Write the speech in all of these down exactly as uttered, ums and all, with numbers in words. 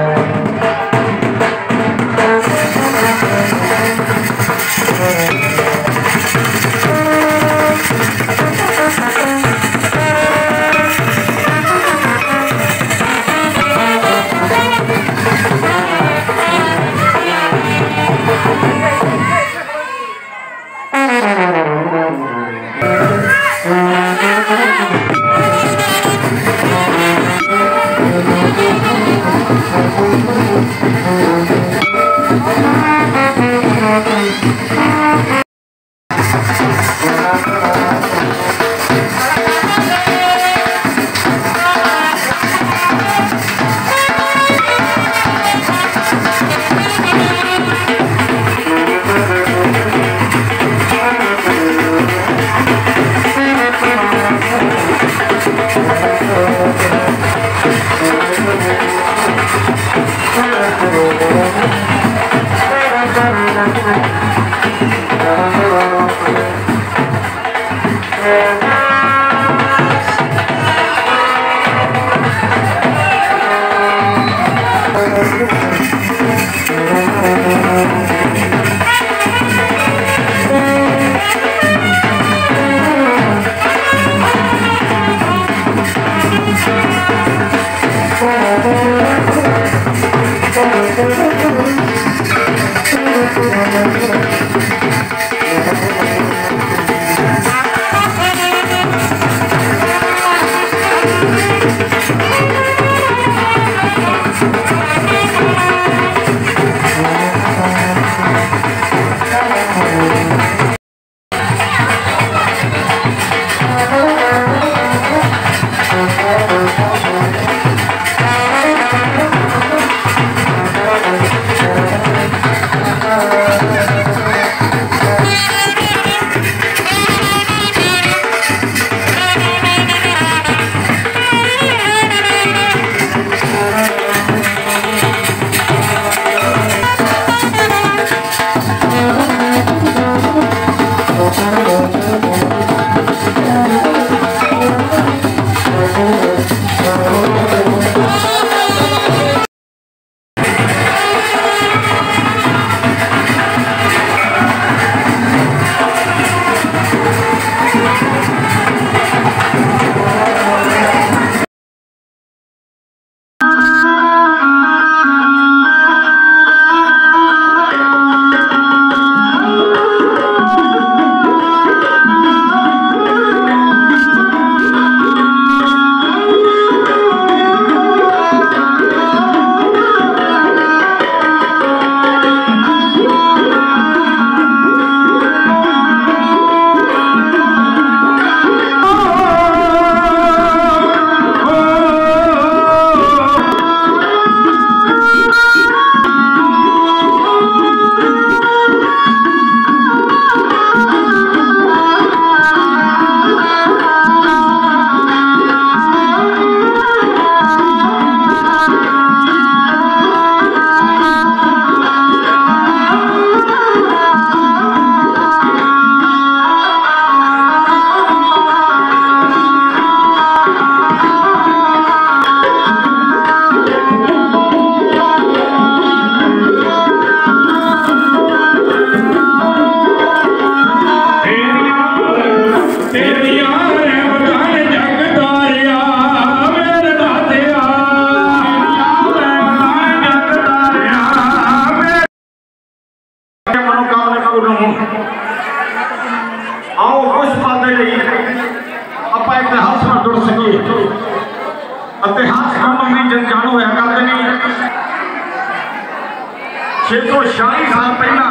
छे सौ छियाली साल पहला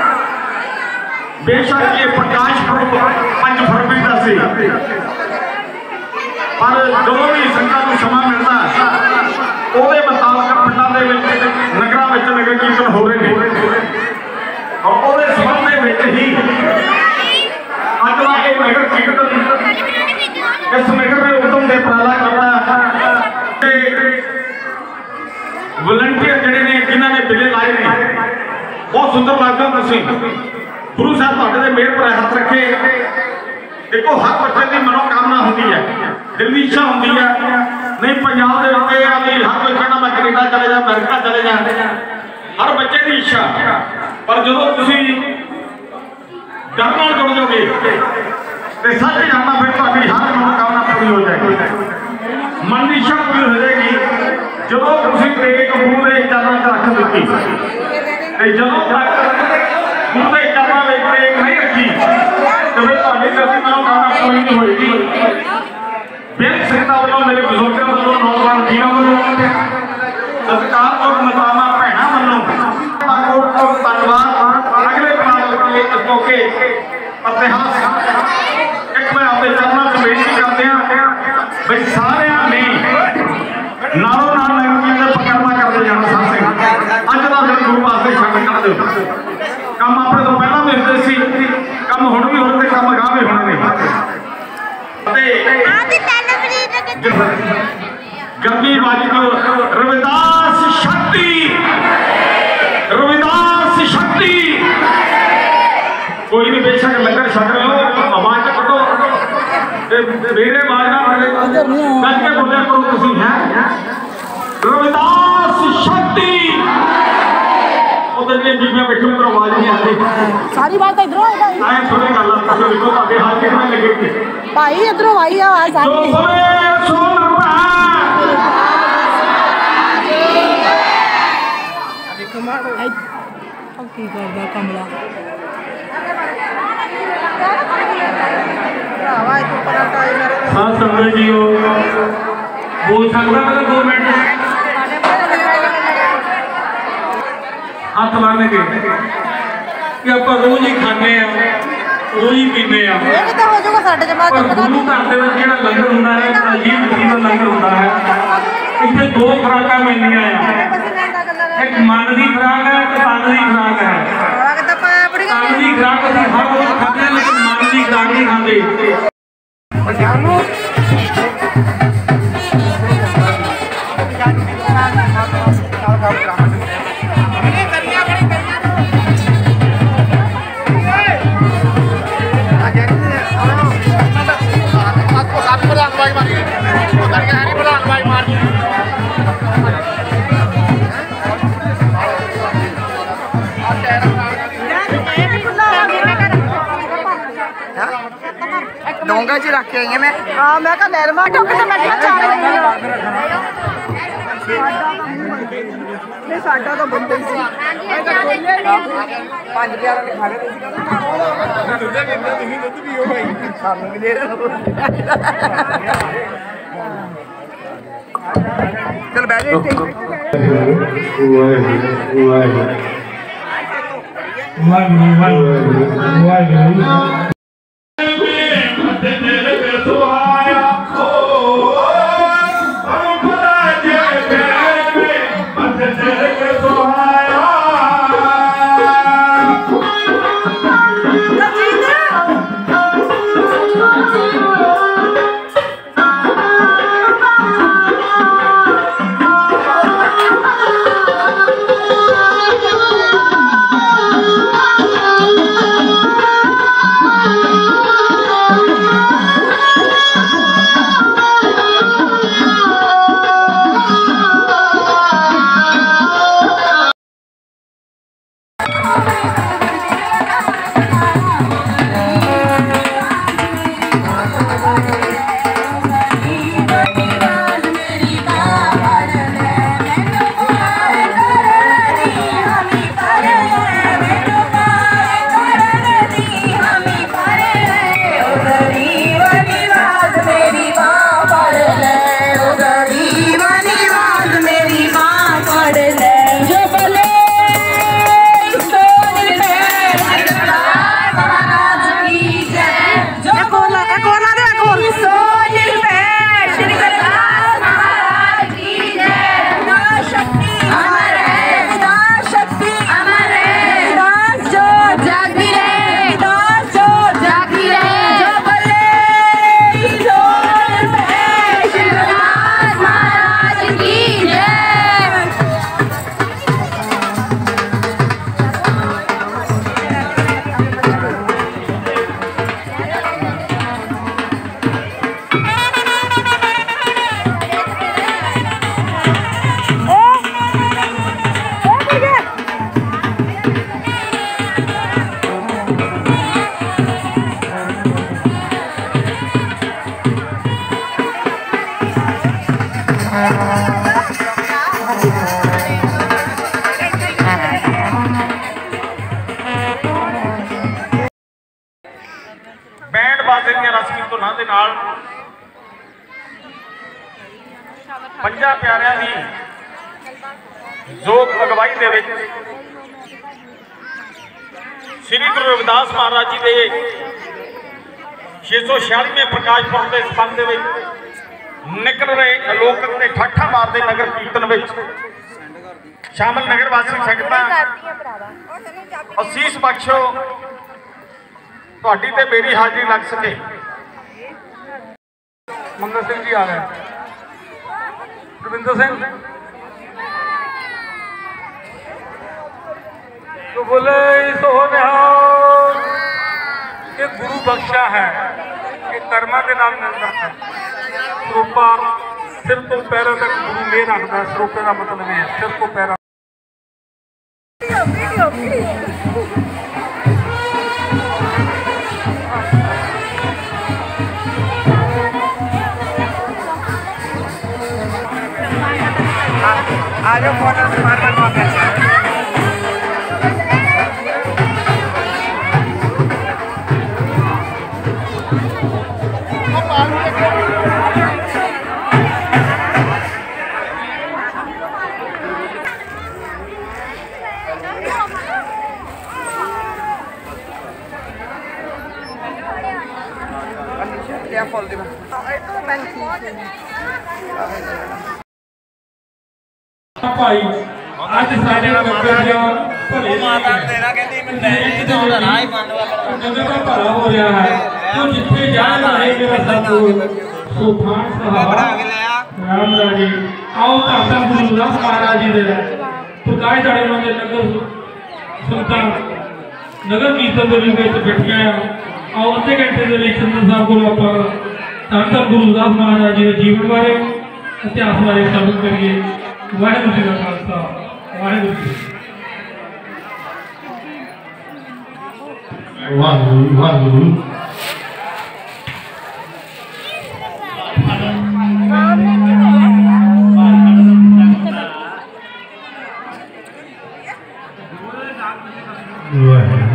बेशक ये प्रकाश पुरब पांच फरवरी का सी पर जो भी संगत को समा मिलता ਉਹਦੇ ਮੁਤਾਬਕ ਪਿੰਡਾਂ ਦੇ ਵਿੱਚ ਨਗਰਾਂ ਵਿੱਚ ਨਗਰ ਕੀਰਤਨ ਹੋ ਰਹੇ ਨੇ ਔਰ ਉਹਦੇ ਸੰਬੰਧ ਦੇ ਵਿੱਚ ਹੀ ਅੱਜ ਦਾ ਇਹ ਨਗਰ ਕੀਰਤਨ ਇਸ ਨਗਰ ਦੇ ਉਦਮ ਦੇ ਪ੍ਰਾਲਾ ਕਰਦਾ ਤੇ ਵਲੰਟੀਅਰ ਜਿਹੜੇ ਨੇ ਜਿਨ੍ਹਾਂ ਨੇ ਬਿੱਲੇ ਲਾਏ ਨੇ ਬਹੁਤ ਸੁੰਦਰ ਲੱਗਦਾ ਤੁਸੀਂ ਗੁਰੂ ਸਾਹਿਬ ਤੁਹਾਡੇ ਦੇ ਮਿਹਰ ਪਰ ਹੱਥ ਰੱਖੇ। देखो हर बच्चे की मनोकामना होती है, दिल की इच्छा होती है, नहीं पंजाब के उत्ते हर कोई कहना मैं कनेडा चले जा अमेरिका चले जा हर बच्चे की इच्छा पर जो तुम डर नाल जुड़ जाओगे तो सच जानना फिर तुम्हारी हर मनोकामना पूरी हो जाएगी मन की इच्छा पूरी हो जाएगी जो तुम टेक मूँह के चरणों च रख दी जो तक मूँह के चरणों में टेक नहीं रखी तो फिर तुम्हारी मनोकामना पूरी नहीं होगी बेहद संगतां वालों मेरे बुजुर्गों वालों नौजवान वीरों वालों सत्कार और मतामा भैणों वालों कोट कोट धन्यवाद अगले पड़ाव के इस मौके इतिहास एक मैं अपने चरणों से बेनती करते हैं भाई सारे ने नालों नाल नगरी के परिक्रमा करते जाना साथ सिंह अज का दिन गुरु वास्ते छड्ड कर दो काम अपने तो पहला भी होंदे सी काम हुण भी होणे ते काम अगाह भी होणे गमी वाजिको रविदास शक्ति रविदास शक्ति कोई भी बेशक लंगर छक लो आवाज कटो मेरे बाजना बच के बोले करो तुम है रविदास शक्ति उधर बीबियां बैठी पर आवाज नहीं आती सारी बात इधरों है भाई आए थोड़ी गल तुम देखो आगे हाथ कितना लगेगी भाई इधरों आई आवाज सारी जो बोले सुन पा की करदा कमला हाँ संगत जी बोल सकता मैं दो मिनट हाथ मारने के कि आप रोज ही खाने रोज ही पीने पर गुरु घर के लंगर होंगे है अजीब किस्म का लंगर होता है इतने दो खुराक मिलनिया एक मन की खुराक है एक तन की खुराक है तन की खुराक असीं हर रोज खाते हैं लेकिन मन की खुराक नहीं खाते डोंगा च रख के आई मैं हाँ मैं कहा लहरमा टोक तो बैठा चार नहीं साडा तो बंद ही सी पांच हजार ने खा ले दुध भी हो भाई सानू भी दे चल बैठ जा जोग अगवाई दे विच श्री गुरु रविदास महाराज जी के छे सौ छियालीवें प्रकाश पुरब के संबंध निकल रहे अलोकक के ठाठा मारते नगर कीर्तन में शामिल नगर वासी संगतां असीस बख्शो तुहाडी ते मेरी हाजिरी लग सके। मंगल सिंह जी आ गए, रविंदर सिंह तो बोले सो निहाल ये गुरु बख्शा है, ये कर्मा के नाम मिलता है। सरोपा सिर तो पैरों तक गुरु में रखता है। सरोपे का मतलब है सिर तो पैरों। आज फोटो से मार मार मार क्या फॉल देना भाई आज सारे भले माता तेरा कहती मैं नहीं तो राह ही मान वाला नगर का भला हो रहा है तो जिथे जाना है मेरा सतगुरु सुभान साहब राम राजी आओ ताता गुरु रविदास महाराज जी दे प्रकाश दाड़े मंदिर नगर सुल्तान नगर कीर्तन दे विच बैठिया आओ अद्धे घंटे दे लिए चंदन साहब को ਆਪਾਂ ताता गुरु रविदास महाराज जी के जीवन बारे इतिहास बारे साबित करिए। वाहिगुरू जी का खालसा वाहिगुरू जी वाहिगुरू वाहिगुरू वाहिगुरू